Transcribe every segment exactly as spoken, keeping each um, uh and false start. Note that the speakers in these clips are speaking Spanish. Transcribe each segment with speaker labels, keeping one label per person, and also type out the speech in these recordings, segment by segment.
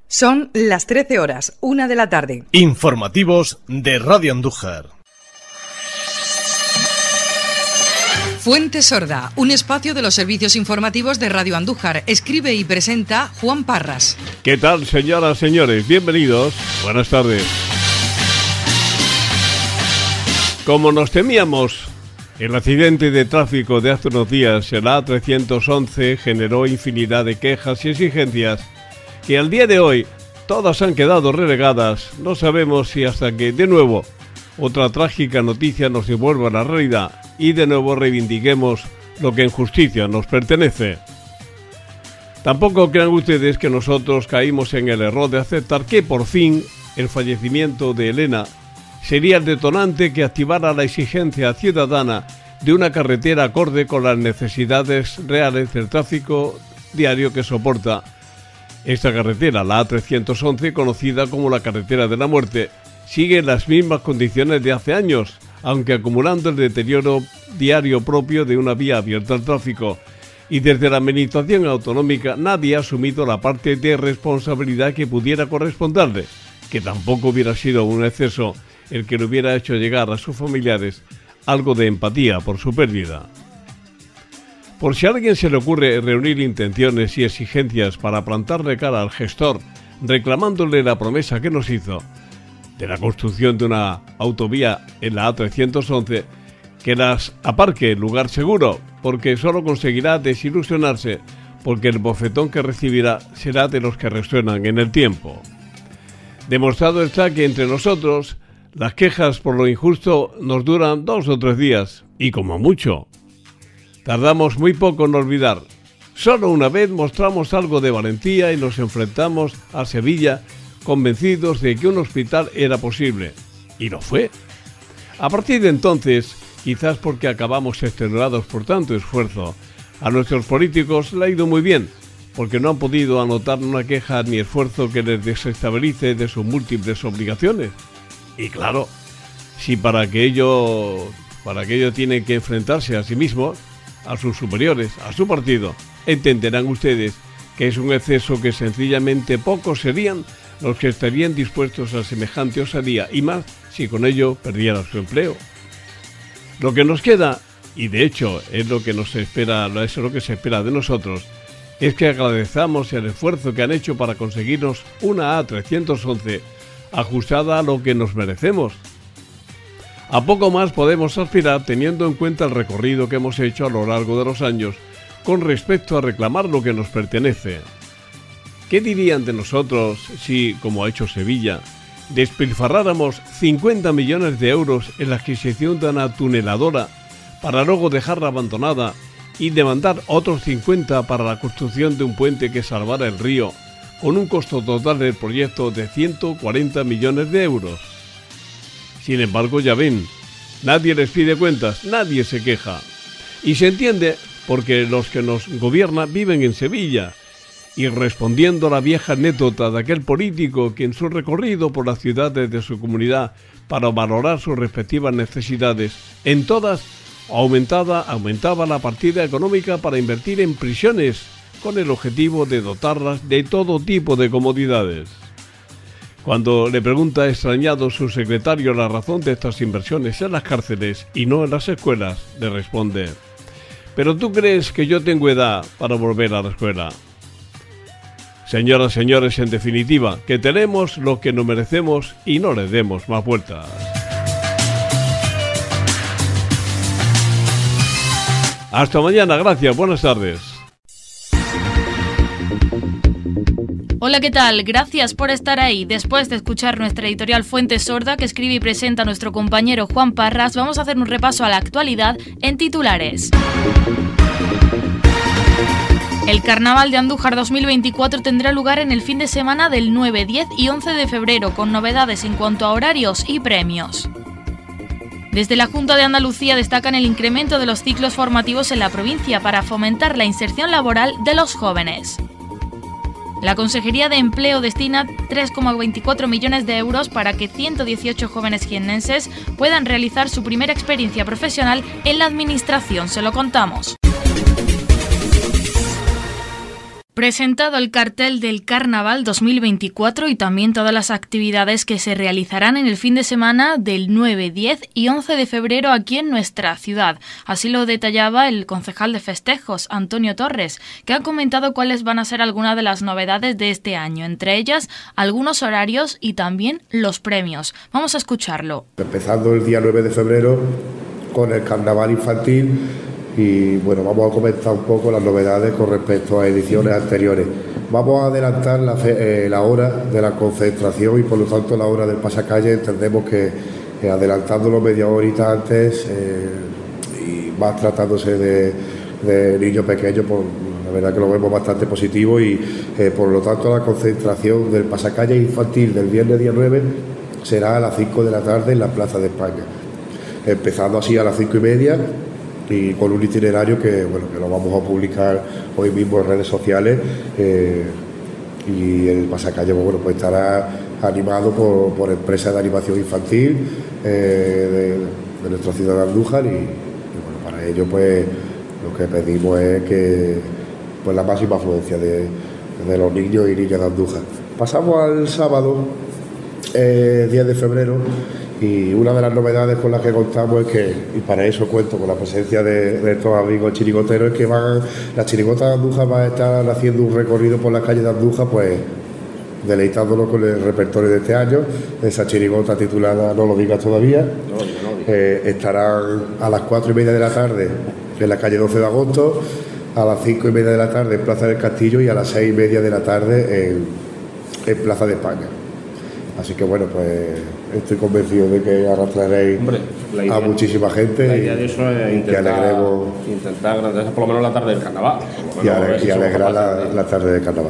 Speaker 1: Son las trece horas, una de la tarde.
Speaker 2: Informativos de Radio Andújar.
Speaker 1: Fuente Sorda, un espacio de los servicios informativos de Radio Andújar. Escribe y presenta Juan Parras.
Speaker 3: ¿Qué tal, señoras, señores? Bienvenidos. Buenas tardes. Como nos temíamos, el accidente de tráfico de hace unos días en la A trescientos once generó infinidad de quejas y exigencias que al día de hoy todas han quedado relegadas. No sabemos si hasta que, de nuevo, otra trágica noticia nos devuelva a la realidad y de nuevo reivindiquemos lo que en justicia nos pertenece. Tampoco crean ustedes que nosotros caímos en el error de aceptar que por fin el fallecimiento de Elena sería el detonante que activara la exigencia ciudadana de una carretera acorde con las necesidades reales del tráfico diario que soporta esta carretera. La A trescientos once, conocida como la carretera de la muerte, sigue en las mismas condiciones de hace años, aunque acumulando el deterioro diario propio de una vía abierta al tráfico. Y desde la administración autonómica nadie ha asumido la parte de responsabilidad que pudiera corresponderle, que tampoco hubiera sido un exceso el que le hubiera hecho llegar a sus familiares algo de empatía por su pérdida. Por si a alguien se le ocurre reunir intenciones y exigencias para plantarle cara al gestor, reclamándole la promesa que nos hizo de la construcción de una autovía en la A trescientos once, que las aparque en lugar seguro, porque solo conseguirá desilusionarse, porque el bofetón que recibirá será de los que resuenan en el tiempo. Demostrado está que entre nosotros las quejas por lo injusto nos duran dos o tres días, y como mucho. Tardamos muy poco en olvidar. Solo una vez mostramos algo de valentía y nos enfrentamos a Sevilla convencidos de que un hospital era posible. Y lo fue. A partir de entonces, quizás porque acabamos extenuados por tanto esfuerzo, a nuestros políticos le ha ido muy bien, porque no han podido anotar una queja ni esfuerzo que les desestabilice de sus múltiples obligaciones. Y claro, si para que ello, para que ello tienen que enfrentarse a sí mismos, a sus superiores, a su partido, entenderán ustedes que es un exceso que sencillamente pocos serían los que estarían dispuestos a semejante osadía, y más si con ello perdieran su empleo. Lo que nos queda, y de hecho es lo que nos espera, es lo que se espera de nosotros, es que agradezcamos el esfuerzo que han hecho para conseguirnos una A trescientos once ajustada a lo que nos merecemos. A poco más podemos aspirar teniendo en cuenta el recorrido que hemos hecho a lo largo de los años con respecto a reclamar lo que nos pertenece. ¿Qué dirían de nosotros si, como ha hecho Sevilla, despilfarráramos cincuenta millones de euros en la adquisición de una tuneladora para luego dejarla abandonada y demandar otros cincuenta para la construcción de un puente que salvara el río, con un costo total del proyecto de ciento cuarenta millones de euros? Sin embargo, ya ven, nadie les pide cuentas, nadie se queja. Y se entiende porque los que nos gobiernan viven en Sevilla. Y respondiendo a la vieja anécdota de aquel político que en su recorrido por las ciudades de su comunidad para valorar sus respectivas necesidades, en todas aumentada, aumentaba la partida económica para invertir en prisiones, con el objetivo de dotarlas de todo tipo de comodidades. Cuando le pregunta extrañado su secretario la razón de estas inversiones en las cárceles y no en las escuelas, le responde: ¿pero tú crees que yo tengo edad para volver a la escuela? Señoras, señores, en definitiva, que tenemos lo que nos merecemos y no le demos más vueltas. Hasta mañana, gracias, buenas tardes.
Speaker 4: Hola, ¿qué tal? Gracias por estar ahí. Después de escuchar nuestra editorial Fuente Sorda, que escribe y presenta nuestro compañero Juan Parras, vamos a hacer un repaso a la actualidad en titulares. El Carnaval de Andújar dos mil veinticuatro tendrá lugar en el fin de semana del nueve, diez y once de febrero, con novedades en cuanto a horarios y premios. Desde la Junta de Andalucía destacan el incremento de los ciclos formativos en la provincia para fomentar la inserción laboral de los jóvenes. La Consejería de Empleo destina tres coma veinticuatro millones de euros para que ciento dieciocho jóvenes jiennenses puedan realizar su primera experiencia profesional en la administración. Se lo contamos. Presentado el cartel del Carnaval dos mil veinticuatro y también todas las actividades que se realizarán en el fin de semana del nueve, diez y once de febrero aquí en nuestra ciudad. Así lo detallaba el concejal de festejos, Antonio Torres, que ha comentado cuáles van a ser algunas de las novedades de este año, entre ellas algunos horarios y también los premios. Vamos a escucharlo.
Speaker 5: Empezando el día nueve de febrero con el Carnaval infantil. Y bueno, vamos a comentar un poco las novedades con respecto a ediciones anteriores. Vamos a adelantar la, fe, eh, la hora de la concentración y por lo tanto la hora del pasacalle. Entendemos que eh, adelantándolo media horita antes eh, y más tratándose de, de niños pequeños, pues la verdad que lo vemos bastante positivo y eh, por lo tanto la concentración del pasacalle infantil del viernes día nueve será a las cinco de la tarde en la Plaza de España, empezando así a las cinco y media y con un itinerario que bueno que lo vamos a publicar hoy mismo en redes sociales eh, y el pasacalle bueno pues estará animado por, por empresas de animación infantil eh, de, de nuestra ciudad de Andújar y, y bueno para ello pues lo que pedimos es que pues la máxima afluencia de, de los niños y niñas de Andújar. Pasamos al sábado eh, diez de febrero. Y una de las novedades con las que contamos es que, y para eso cuento con la presencia de, de estos amigos chirigoteros, es que van, las chirigotas de Andújar van a estar haciendo un recorrido por las calles de Andújar, pues deleitándonos con el repertorio de este año. Esa chirigota titulada No lo digas todavía, no, no, eh, estarán a las cuatro y media de la tarde en la calle doce de agosto, a las cinco y media de la tarde en Plaza del Castillo y a las seis y media de la tarde en, en Plaza de España. Así que bueno, pues estoy convencido de que arrastraréis Hombre, idea, a muchísima gente
Speaker 6: la idea de eso es
Speaker 5: y
Speaker 6: intentar,
Speaker 5: que alegremos
Speaker 6: intentar agradecer por lo menos la tarde del carnaval
Speaker 5: y, ale, y alegrar la, la tarde del carnaval.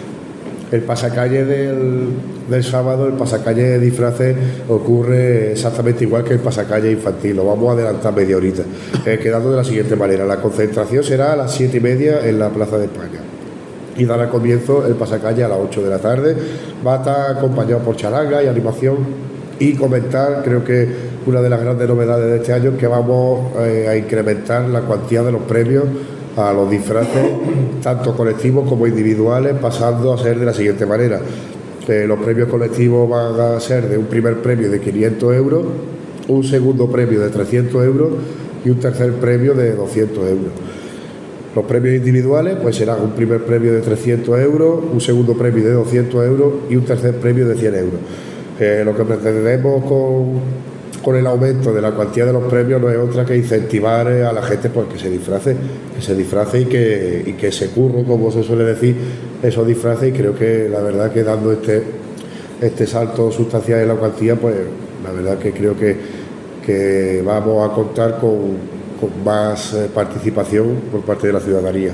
Speaker 5: El pasacalle del, del sábado, el pasacalle de disfraces ocurre exactamente igual que el pasacalle infantil, lo vamos a adelantar media horita, eh, quedando de la siguiente manera: la concentración será a las siete y media en la Plaza de España y dará comienzo el pasacalle a las ocho de la tarde. Va a estar acompañado por charanga y animación y comentar, creo que una de las grandes novedades de este año es que vamos eh, a incrementar la cuantía de los premios a los disfraces, tanto colectivos como individuales, pasando a ser de la siguiente manera. Eh, los premios colectivos van a ser de un primer premio de quinientos euros, un segundo premio de trescientos euros y un tercer premio de doscientos euros. Los premios individuales pues serán un primer premio de trescientos euros, un segundo premio de doscientos euros y un tercer premio de cien euros. Eh, lo que pretendemos con, con el aumento de la cuantía de los premios no es otra que incentivar a la gente pues, que se disfrace, que se disfrace y que, y que se curre, como se suele decir, esos disfraces, y creo que la verdad que dando este, este salto sustancial en la cuantía, pues la verdad que creo que, que vamos a contar con con más eh, participación por parte de la ciudadanía.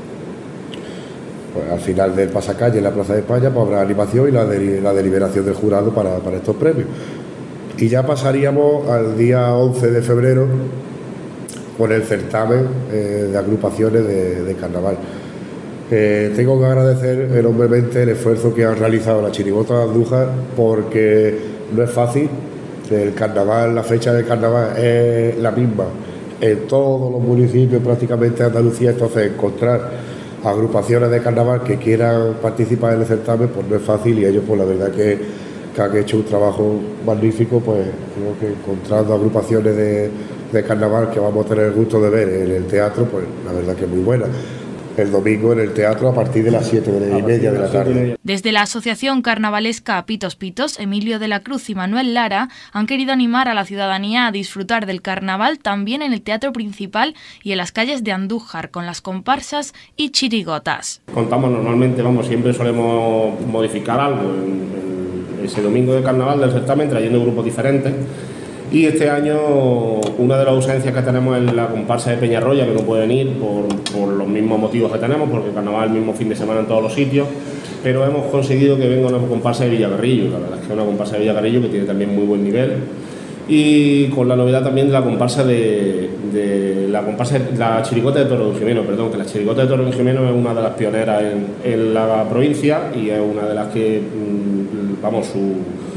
Speaker 5: Pues al final del pasacalle en la Plaza de España pues habrá animación y la, de, la deliberación del jurado para, para estos premios. Y ya pasaríamos al día once de febrero con el certamen eh, de agrupaciones de, de carnaval. Eh, tengo que agradecer enormemente el esfuerzo que han realizado la chirigota de Andújar, porque no es fácil. El carnaval, la fecha del carnaval es la misma en todos los municipios prácticamente de Andalucía, entonces encontrar agrupaciones de carnaval que quieran participar en el certamen pues no es fácil, y ellos pues la verdad que, que han hecho un trabajo magnífico, pues creo que encontrando agrupaciones de, de carnaval que vamos a tener el gusto de ver en el teatro, pues la verdad que es muy buena. El domingo en el teatro a partir de las siete y media de la tarde.
Speaker 4: Desde la Asociación Carnavalesca Pitos Pitos, Emilio de la Cruz y Manuel Lara han querido animar a la ciudadanía a disfrutar del carnaval también en el teatro principal y en las calles de Andújar, con las comparsas y chirigotas.
Speaker 6: Contamos normalmente, vamos, siempre solemos modificar algo en, en ese domingo de carnaval del certamen, trayendo grupos diferentes. Y este año una de las ausencias que tenemos es la comparsa de Peñarroya, que no pueden ir por, por los mismos motivos que tenemos, porque el carnaval es el mismo fin de semana en todos los sitios, pero hemos conseguido que venga una comparsa de Villagarrillo. La verdad es que es una comparsa de Villagarrillo que tiene también muy buen nivel, y con la novedad también de la comparsa de, de la comparsa de, la chirigota de Toro de Jimeno, perdón, que la chirigota de Toro de Jimeno es una de las pioneras en, en la provincia y es una de las que, vamos, su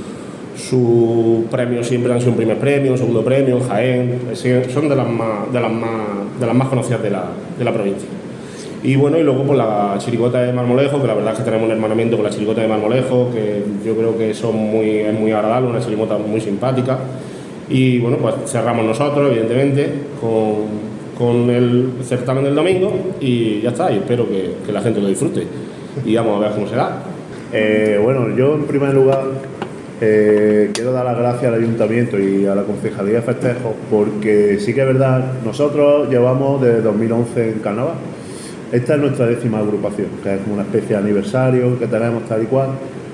Speaker 6: Sus premios siempre han sido un primer premio, un segundo premio, Jaén, son de las más, de las más, de las más conocidas de la, de la provincia. Y bueno, y luego pues la chirigota de Marmolejo, que la verdad es que tenemos un hermanamiento con la chirigota de Marmolejo, que yo creo que son muy, es muy agradable, una chirigota muy simpática. Y bueno, pues cerramos nosotros, evidentemente, con, con el certamen del domingo y ya está, y espero que, que la gente lo disfrute. Y vamos a ver cómo será.
Speaker 5: Eh, bueno, yo en primer lugar eh, quiero dar las gracias al Ayuntamiento y a la Concejalía de Festejos, porque sí que es verdad, nosotros llevamos desde dos mil once en Carnaval. Esta es nuestra décima agrupación, que es como una especie de aniversario que tenemos tal y cual.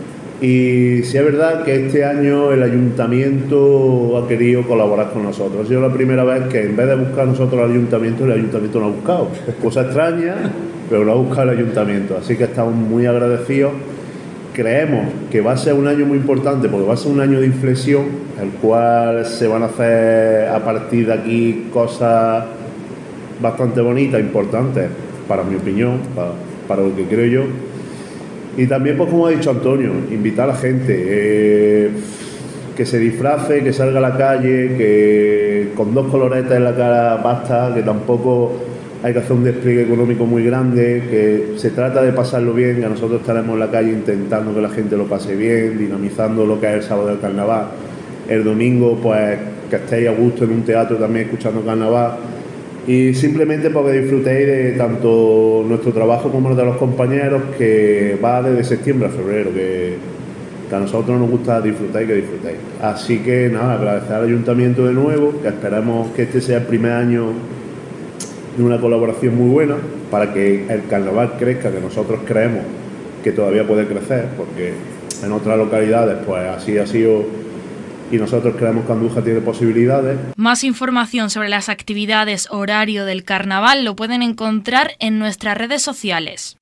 Speaker 5: Y sí es verdad que este año el Ayuntamiento ha querido colaborar con nosotros. Ha sido la primera vez que en vez de buscar nosotros al Ayuntamiento, el Ayuntamiento nos ha buscado. Cosa extraña, pero lo ha buscado el Ayuntamiento. Así que estamos muy agradecidos. Creemos que va a ser un año muy importante porque va a ser un año de inflexión, el cual se van a hacer a partir de aquí cosas bastante bonitas, importantes, para mi opinión, para, para lo que creo yo. Y también, pues como ha dicho Antonio, invitar a la gente eh, que se disfrace, que salga a la calle, que con dos coloretas en la cara basta, que tampoco hay que hacer un despliegue económico muy grande, que se trata de pasarlo bien, que nosotros estaremos en la calle intentando que la gente lo pase bien, dinamizando lo que es el sábado del carnaval. El domingo, pues que estéis a gusto en un teatro también escuchando carnaval. Y simplemente porque disfrutéis de tanto nuestro trabajo como el de los compañeros, que va desde septiembre a febrero, que, que a nosotros nos gusta disfrutar y que disfrutéis. Así que nada, agradecer al Ayuntamiento de nuevo, que esperamos que este sea el primer año de una colaboración muy buena para que el carnaval crezca, que nosotros creemos que todavía puede crecer, porque en otras localidades pues así ha sido. Y nosotros creemos que Andújar tiene posibilidades.
Speaker 4: Más información sobre las actividades, horario del carnaval lo pueden encontrar en nuestras redes sociales.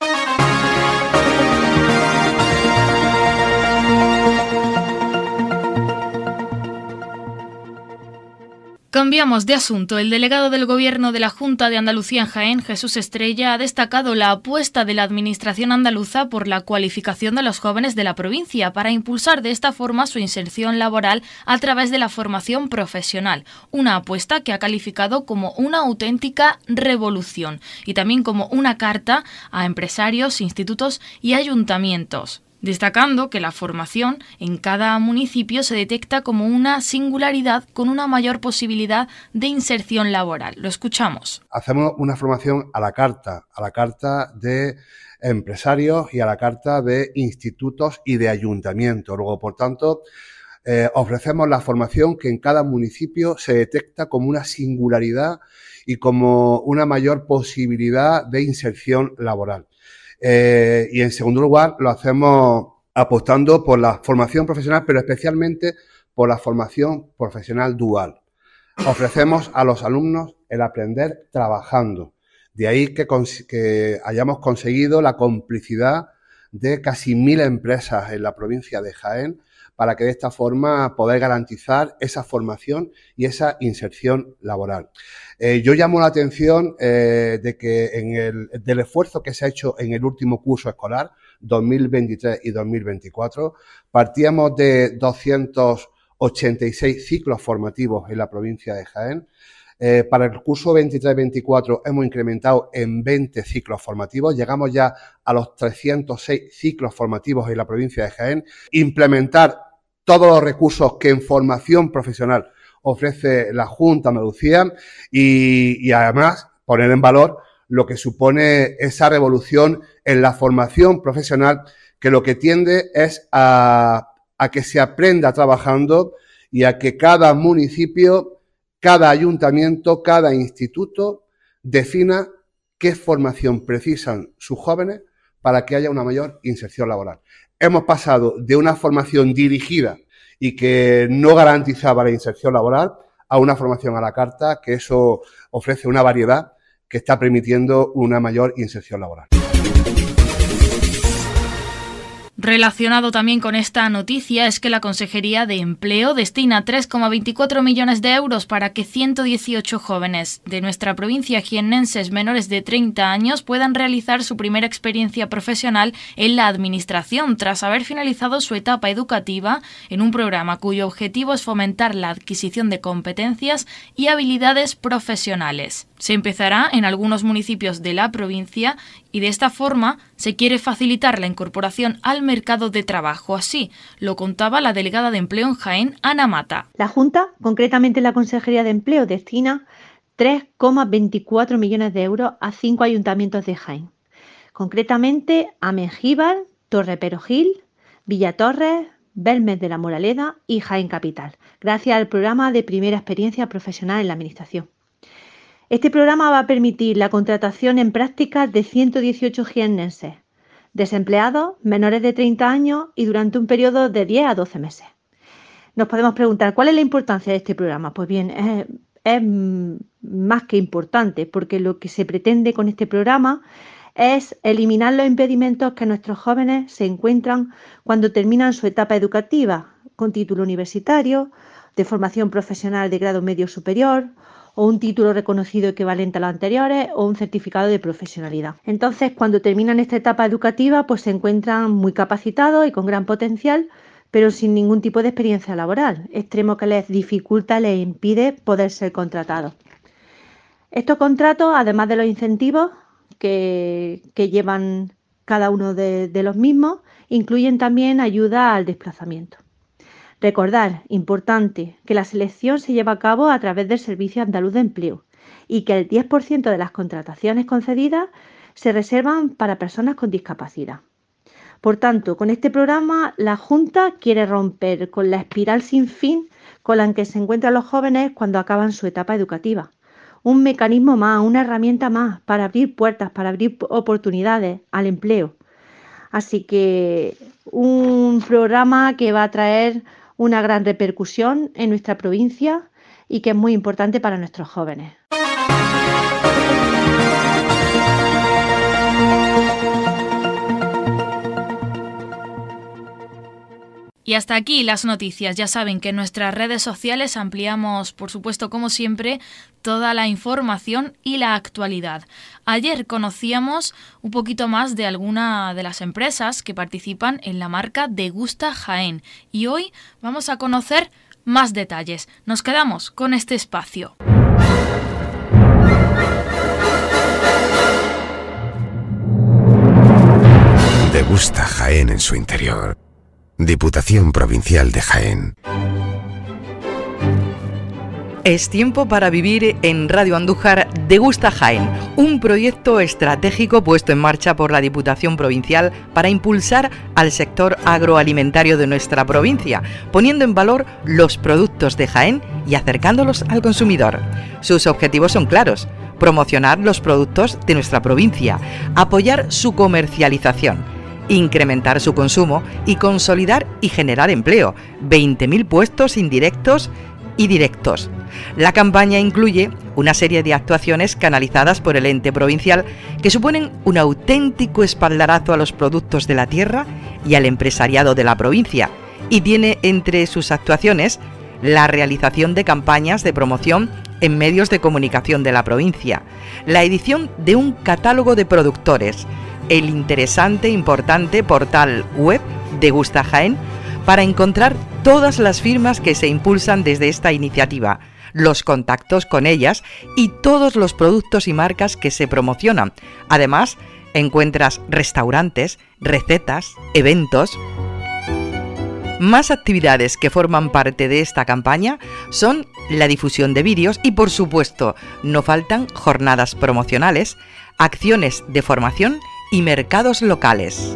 Speaker 4: Cambiamos de asunto. El delegado del Gobierno de la Junta de Andalucía en Jaén, Jesús Estrella, ha destacado la apuesta de la Administración andaluza por la cualificación de los jóvenes de la provincia para impulsar de esta forma su inserción laboral a través de la formación profesional, una apuesta que ha calificado como una auténtica revolución y también como una carta a empresarios, institutos y ayuntamientos, destacando que la formación en cada municipio se detecta como una singularidad con una mayor posibilidad de inserción laboral. Lo escuchamos.
Speaker 7: Hacemos una formación a la carta, a la carta de empresarios y a la carta de institutos y de ayuntamientos. Luego, por tanto, eh, ofrecemos la formación que en cada municipio se detecta como una singularidad y como una mayor posibilidad de inserción laboral. Eh, y en segundo lugar lo hacemos apostando por la formación profesional, pero especialmente por la formación profesional dual. Ofrecemos a los alumnos el aprender trabajando. De ahí que, que hayamos conseguido la complicidad de casi mil empresas en la provincia de Jaén para que de esta forma poder garantizar esa formación y esa inserción laboral. Eh, yo llamo la atención eh, de que en el, del esfuerzo que se ha hecho en el último curso escolar, dos mil veintitrés y dos mil veinticuatro, partíamos de doscientos ochenta y seis ciclos formativos en la provincia de Jaén. Eh, para el curso veintitrés veinticuatro hemos incrementado en veinte ciclos formativos, llegamos ya a los trescientos seis ciclos formativos en la provincia de Jaén. Implementar todos los recursos que en formación profesional ofrece la Junta de Andalucía y, y además poner en valor lo que supone esa revolución en la formación profesional, que lo que tiende es a, a que se aprenda trabajando y a que cada municipio, cada ayuntamiento, cada instituto defina qué formación precisan sus jóvenes para que haya una mayor inserción laboral. Hemos pasado de una formación dirigida y que no garantizaba la inserción laboral a una formación a la carta, que eso ofrece una variedad que está permitiendo una mayor inserción laboral.
Speaker 4: Relacionado también con esta noticia es que la Consejería de Empleo destina tres coma veinticuatro millones de euros para que ciento dieciocho jóvenes de nuestra provincia jiennenses menores de treinta años puedan realizar su primera experiencia profesional en la Administración tras haber finalizado su etapa educativa en un programa cuyo objetivo es fomentar la adquisición de competencias y habilidades profesionales. Se empezará en algunos municipios de la provincia y de esta forma se quiere facilitar la incorporación al mercado de trabajo. Así lo contaba la delegada de Empleo en Jaén, Ana Mata.
Speaker 8: La Junta, concretamente la Consejería de Empleo, destina tres coma veinticuatro millones de euros a cinco ayuntamientos de Jaén. Concretamente a Mengíbar, Torreperogil, Villatorres, Belmez de la Moraleda y Jaén Capital, gracias al programa de primera experiencia profesional en la Administración. Este programa va a permitir la contratación en prácticas de ciento dieciocho jiennenses, desempleados, menores de treinta años y durante un periodo de diez a doce meses. Nos podemos preguntar, ¿cuál es la importancia de este programa? Pues bien, es, es más que importante, porque lo que se pretende con este programa es eliminar los impedimentos que nuestros jóvenes se encuentran cuando terminan su etapa educativa, con título universitario, de formación profesional de grado medio superior, o un título reconocido equivalente a los anteriores o un certificado de profesionalidad. Entonces, cuando terminan esta etapa educativa, pues se encuentran muy capacitados y con gran potencial, pero sin ningún tipo de experiencia laboral, extremo que les dificulta, les impide poder ser contratados. Estos contratos, además de los incentivos que, que llevan cada uno de, de los mismos, incluyen también ayuda al desplazamiento. Recordar, importante, que la selección se lleva a cabo a través del Servicio Andaluz de Empleo y que el diez por ciento de las contrataciones concedidas se reservan para personas con discapacidad. Por tanto, con este programa, la Junta quiere romper con la espiral sin fin con la que se encuentran los jóvenes cuando acaban su etapa educativa. Un mecanismo más, una herramienta más para abrir puertas, para abrir oportunidades al empleo. Así que un programa que va a traer una gran repercusión en nuestra provincia y que es muy importante para nuestros jóvenes.
Speaker 4: Y hasta aquí las noticias. Ya saben que en nuestras redes sociales ampliamos, por supuesto, como siempre, toda la información y la actualidad. Ayer conocíamos un poquito más de alguna de las empresas que participan en la marca Degusta Jaén y hoy vamos a conocer más detalles. Nos quedamos con este espacio.
Speaker 9: Degusta Jaén en su interior. Diputación Provincial de Jaén.
Speaker 1: Es tiempo para vivir en Radio Andújar Degusta Jaén, un proyecto estratégico puesto en marcha por la Diputación Provincial para impulsar al sector agroalimentario de nuestra provincia, poniendo en valor los productos de Jaén y acercándolos al consumidor. Sus objetivos son claros: promocionar los productos de nuestra provincia, apoyar su comercialización, incrementar su consumo y consolidar y generar empleo, veinte mil puestos indirectos y directos. La campaña incluye una serie de actuaciones canalizadas por el ente provincial que suponen un auténtico espaldarazo a los productos de la tierra y al empresariado de la provincia, y tiene entre sus actuaciones la realización de campañas de promoción en medios de comunicación de la provincia, la edición de un catálogo de productores, el interesante e importante portal web Degusta Jaén para encontrar todas las firmas que se impulsan desde esta iniciativa, los contactos con ellas y todos los productos y marcas que se promocionan. Además, encuentras restaurantes, recetas, eventos. Más actividades que forman parte de esta campaña son la difusión de vídeos y, por supuesto, no faltan jornadas promocionales, acciones de formación y mercados locales.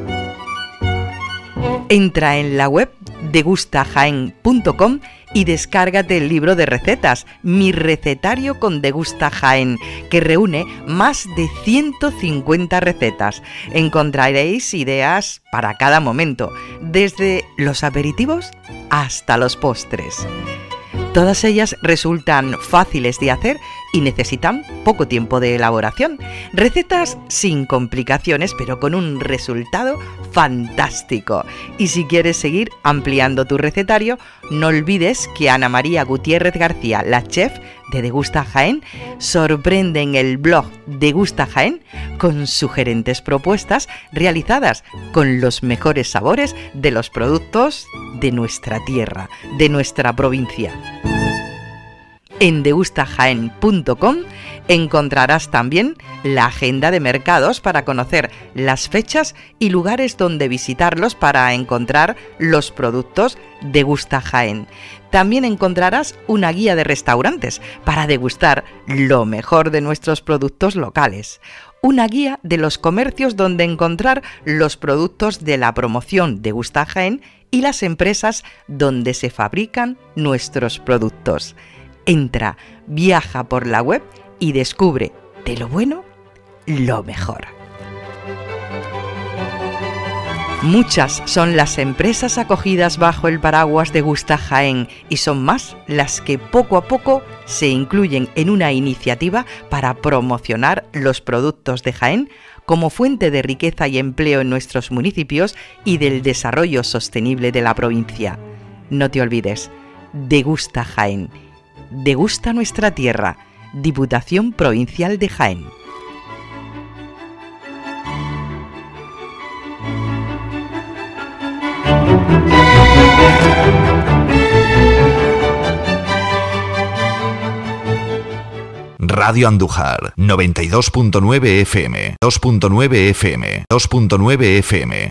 Speaker 1: Entra en la web degusta jaén punto com y descárgate el libro de recetas, Mi recetario con Degusta Jaén, que reúne más de ciento cincuenta recetas. Encontraréis ideas para cada momento, desde los aperitivos hasta los postres. Todas ellas resultan fáciles de hacer y necesitan poco tiempo de elaboración. Recetas sin complicaciones, pero con un resultado fantástico. Y si quieres seguir ampliando tu recetario, no olvides que Ana María Gutiérrez García, la chef de Degusta Jaén, sorprende en el blog Degusta Jaén con sugerentes propuestas realizadas con los mejores sabores de los productos de nuestra tierra, de nuestra provincia. En degusta jaén punto com encontrarás también la agenda de mercados para conocer las fechas y lugares donde visitarlos para encontrar los productos Degusta Jaén. También encontrarás una guía de restaurantes para degustar lo mejor de nuestros productos locales. Una guía de los comercios donde encontrar los productos de la promoción Degusta Jaén y las empresas donde se fabrican nuestros productos. Entra, viaja por la web y descubre de lo bueno lo mejor. Muchas son las empresas acogidas bajo el paraguas Degusta Jaén y son más las que poco a poco se incluyen en una iniciativa para promocionar los productos de Jaén como fuente de riqueza y empleo en nuestros municipios y del desarrollo sostenible de la provincia. No te olvides, Degusta Jaén. Degusta nuestra tierra, Diputación Provincial de Jaén.
Speaker 10: Radio Andújar, noventa y dos punto nueve F M, dos punto nueve F M, dos punto nueve F M.